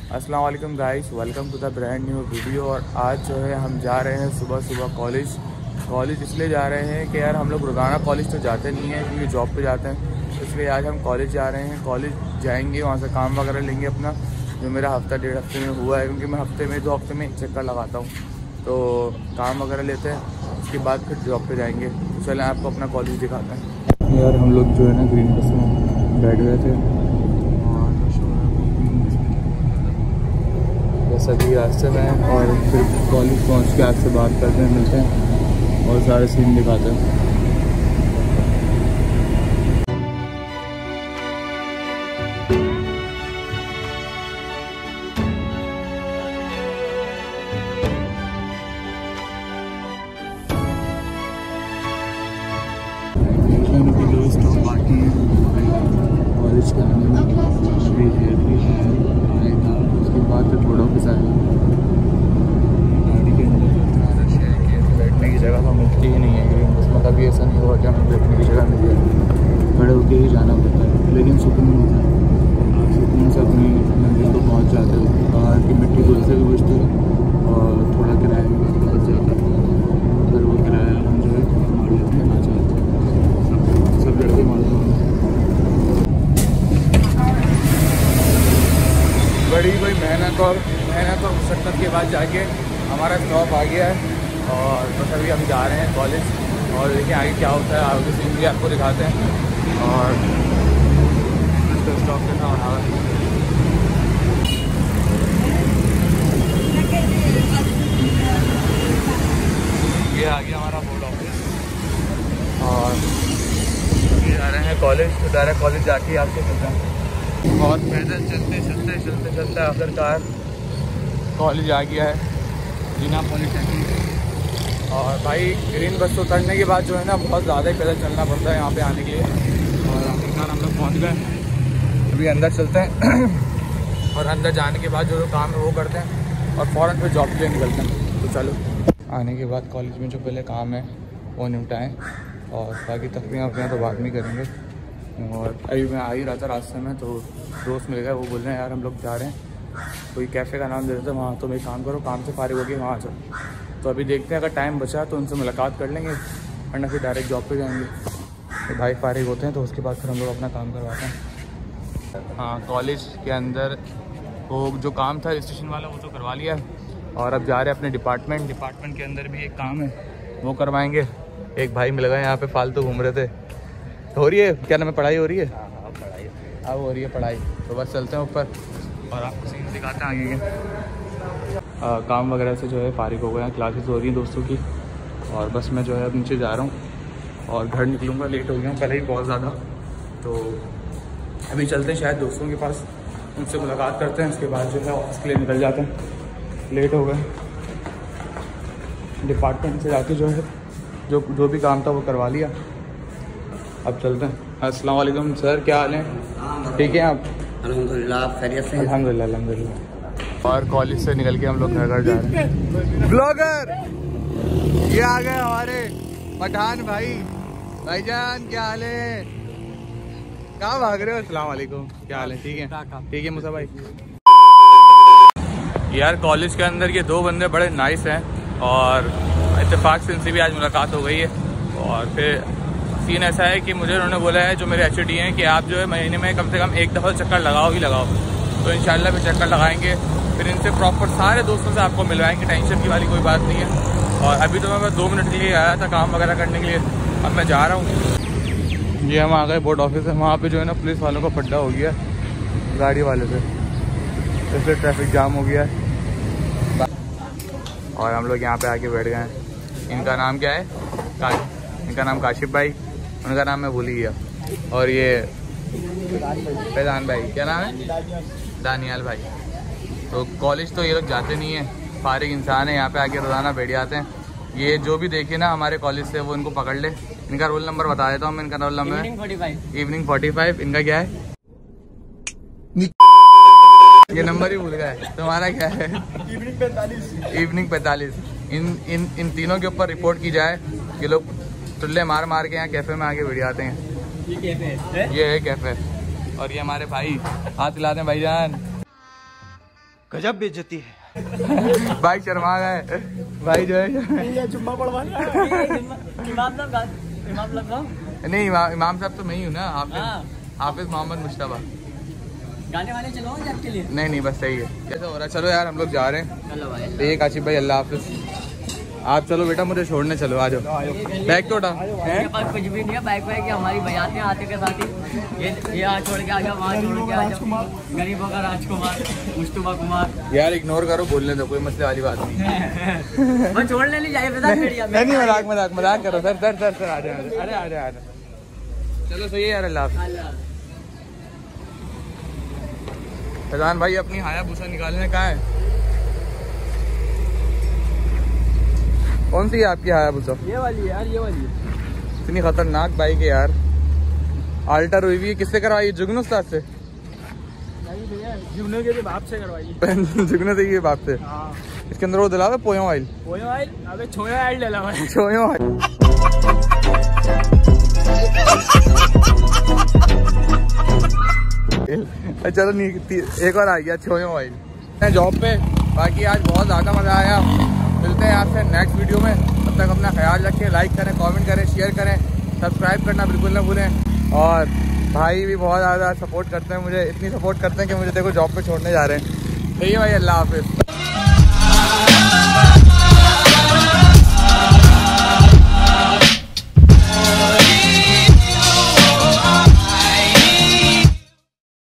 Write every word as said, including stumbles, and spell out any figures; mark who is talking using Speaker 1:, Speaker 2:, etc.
Speaker 1: अस्सलाम वालेकुम guys, welcome to the brand new video. और आज जो है हम जा रहे हैं सुबह सुबह कॉलेज। कॉलेज इसलिए जा रहे हैं कि यार हम लोग रोज़ाना कॉलेज तो जाते नहीं हैं क्योंकि जॉब पे जाते हैं, इसलिए आज हम कॉलेज जा रहे हैं। कॉलेज जाएंगे, वहाँ से काम वगैरह लेंगे अपना, जो मेरा हफ़्ता डेढ़ हफ्ते में हुआ है, क्योंकि मैं हफ्ते में दो हफ्ते में एक चक्कर लगाता हूँ, तो काम वगैरह लेते हैं, उसके बाद फिर जॉब पे जाएंगे। तो चलें आपको अपना कॉलेज दिखाते हैं। यार हम लोग जो है ना ग्रीन बस में बैठ गए थे सभी रास्ते में, और फिर कॉलेज पहुंच के आपसे बात करते हैं, मिलते हैं और सारे सीन दिखाते हैं। दो स्टॉप बाकी हैं कॉलेज के आने में, अभी आएगा उसके बाद फिर थोड़ा ऑफिस आएगा। गाड़ी के अंदर इतना रश है कि बैठने की जगह तो मिलती ही नहीं है ग्रीन बस में। कभी ऐसा नहीं हुआ कि हमें बैठने की जगह मिल जाए, खड़े होकर ही जाना पड़ता है, लेकिन सुकून होता है। आप सुकून से अपनी मंजिल को पहुँच जाते हो। बाहर की मिट्टी धुल से भी बचती है और थोड़ा किराया भी बच जाता है। अगर वो किराया हम जो है मार लेते हैं, ना चाहते हैं सब लड़के मार लेते हैं। बड़ी कोई मेहनत और मेहनत और मुशक्क़त के बाद जाके हमारा स्टॉप आ गया है, और बस अभी हम जा रहे हैं कॉलेज। और देखिए आगे क्या होता है, आगे सीन भी आपको दिखाते हैं। और स्टॉप करना बना है, ये आ गया हमारा बोर्ड ऑफिस, और ये जा रहे हैं कॉलेज। तो डायरेक्ट कॉलेज जाके ही आपसे मिलते हैं। और पैदल चलते चलते चलते चलते आखिरकार कॉलेज आ गया है, जिना पॉलिटेक्निक। और भाई ग्रीन बस उतरने के बाद जो है ना बहुत ज़्यादा ही पैदल चलना पड़ता है यहाँ पे आने के लिए। और आखिरकार हम लोग पहुँच गए। अभी अंदर चलते हैं और अंदर जाने के बाद जो जो काम है वो करते हैं और फ़ौरन फिर जॉब के लिए निकलते हैं। तो चलो, आने के बाद कॉलेज में जो पहले काम है वो निपटाएँ, और बाकी तकरीबन अपने तो बाद में करेंगे। और अभी मैं आ ही रहा था रास्ते में, तो दोस्त मिल गया, वो बोल रहे हैं यार हम लोग जा रहे हैं, कोई कैफ़े का नाम दे देते हैं वहाँ, तो मैं काम करो, काम से फारिग हो गया वहाँ चलो। तो अभी देखते हैं, अगर टाइम बचा तो उनसे मुलाकात कर लेंगे, वरना फिर डायरेक्ट जॉब पे जाएंगे। तो भाई फारिग होते हैं तो उसके बाद फिर हम लोग अपना काम करवाते हैं। हाँ, कॉलेज के अंदर वो जो काम था रजिस्ट्रेशन वाला वो तो करवा लिया, और अब जा रहे हैं अपने डिपार्टमेंट। डिपार्टमेंट के अंदर भी एक काम है वो करवाएँगे। एक भाई मिल गए यहाँ पर, फालतू घूम रहे थे। हो रही है क्या नाम है, पढ़ाई हो रही है? हाँ पढ़ाई अब हो रही है पढ़ाई। तो बस चलते हैं ऊपर और आपको सीन दिखाते हैं आगे के। काम वगैरह से जो है फारिग हो गए हैं, क्लासेस हो रही हैं दोस्तों की, और बस मैं जो है अब नीचे जा रहा हूँ और घर निकलूँगा, लेट हो गया हूँ पहले ही बहुत ज़्यादा। तो अभी चलते हैं शायद दोस्तों के पास, उनसे मुलाकात करते हैं, उसके बाद जो है ऑफिस के लिए निकल जाते हैं। लेट हो गए, डिपार्टमेंट से जाके जो है जो जो भी काम था वो करवा लिया। अब चलते हैं। अस्सलाम वालेकुम सर, क्या हाल है? ठीक है आप?
Speaker 2: अल्हम्दुलिल्लाह, खैरियत से?
Speaker 1: अल्हम्दुलिल्लाह अल्हम्दुलिल्लाह। और कॉलेज से निकल के हम लोग घर घर जा रहे हैं। ब्लॉगर ये आ गए हमारे पठान भाई। भाईजान क्या हाल है? कहाँ भाग रहे हो? अस्सलाम वालेकुम, क्या हाल है? ठीक है ठीक है मुसा भाई। यार कॉलेज के अंदर ये दो बंदे बड़े नाइस हैं, और इत्तेफाक से इनसे भी आज मुलाकात हो गई है। और फिर सीन ऐसा है कि मुझे उन्होंने बोला है, जो मेरे एच ओ डी हैं, कि आप जो है महीने में कम से कम एक दफ़ा चक्कर लगाओ ही लगाओ। तो इंशाल्लाह फिर चक्कर लगाएंगे, फिर इनसे प्रॉपर सारे दोस्तों से आपको मिलवाएंगे, टेंशन की वाली कोई बात नहीं है। और अभी तो मैं बस दो मिनट के लिए आया था काम वगैरह करने के लिए, अब मैं जा रहा हूँ। ये हम आ गए बोर्ड ऑफिस है, वहाँ पर जो है ना पुलिस वालों का पड्डा हो गया गाड़ी वाले से, इसलिए ट्रैफिक जाम हो गया है। और हम लोग यहाँ पे आके बैठ गए हैं। इनका नाम क्या है? का, इनका नाम काशिफ भाई, उनका नाम मैं भूल ही गया। और ये फैजान भाई, क्या नाम है? दानियाल भाई। तो कॉलेज तो ये लोग जाते नहीं हैं, फारिग इंसान है, यहाँ पे आके रोज़ाना बैठ जाते हैं। ये जो भी देखे ना हमारे कॉलेज से वो इनको पकड़ ले। इनका रोल नंबर बता देता हूँ मैं, इनका रोल नंबर है इवनिंग फोर्टी फाइव। इनका क्या है? ये नंबर ही भूल गया है। तुम्हारा क्या है? इवनिंग पैंतालीस। इवनिंग पैंतालीस। इन इन इन तीनों के ऊपर रिपोर्ट की जाए। ये लोग टुल्ले मार मार के यहाँ कैफे में आके वीडियो आते हैं। ये कैफे है? ये है कैफे। और ये हमारे भाई, हाथ हिलाते हैं भाईजान।
Speaker 3: गजब बेइज्जती है।
Speaker 1: भाई शर्मा गए भाई जो है
Speaker 3: जुम्मा पढ़वाना
Speaker 1: नहीं इमाम, इमाम साहब तो मैं ही हूँ ना। हाफिज हाफिज मोहम्मद मुश्तबा।
Speaker 2: गाने वाले चलो आपके लिए।
Speaker 1: नहीं नहीं बस सही है। कैसा हो रहा है? चलो यार हम लोग जा रहे हैं। ठीक आशिफ भाई अल्लाह हाफिज। आप चलो बेटा मुझे छोड़ने चलो आ जाओ। बैग तो उठा
Speaker 2: मेरे पास कुछ भी नहीं है। बाइक वाइक हमारी बजाते आते के साथ ही ये ये आज छोड़ के आ जाओ वहाँ छोड़ के आ जाओ। गरीबों का राजकुमार मुस्तफा कुमार।
Speaker 1: यार इग्नोर करो बोलने दो कोई मसले वाली बात नहीं।
Speaker 2: वो छोड़ने नहीं चाहिए।
Speaker 1: नहीं नहीं मजाक मजाक मजाक करो सर सर सर सर आ जाए। अरे आ जाए आ जाए। चलो सही है यार अल्लाह हाफिज। फैजान भाई अपनी हायाबुसा निकालने कहाँ है? कौन सी है आपकी हायाबुसा?
Speaker 3: ये वाली है यार ये वाली है।
Speaker 1: इतनी खतरनाक बाइक है यार। आल्टर हुई हुई है। किससे करवाई? जुगनू उस्ताद से?
Speaker 3: नहीं भैया जुगनू के बाप से करवाई।
Speaker 1: जुगनू से ये बाप से।
Speaker 3: हाँ।
Speaker 1: इसके अंदर वो दिला दो पोयो ऑयल।
Speaker 3: पोयो ऑयल? अबे छोयो ऑयल डला हुआ है।
Speaker 1: छोयो ऑयल। चलो नहीं एक और आ गया छोयो ऑयल। मैं जॉब पे। बाकी आज बहुत ज़्यादा मज़ा आया। मिलते हैं आपसे नेक्स्ट वीडियो में। तब तक अपना ख्याल रखें। लाइक करें कमेंट करें शेयर करें सब्सक्राइब करना बिल्कुल ना भूलें। और भाई भी बहुत ज़्यादा सपोर्ट करते हैं मुझे। इतनी सपोर्ट करते हैं कि मुझे देखो जॉब पे छोड़ने जा रहे हैं। सही है भाई अल्लाह हाफिज़।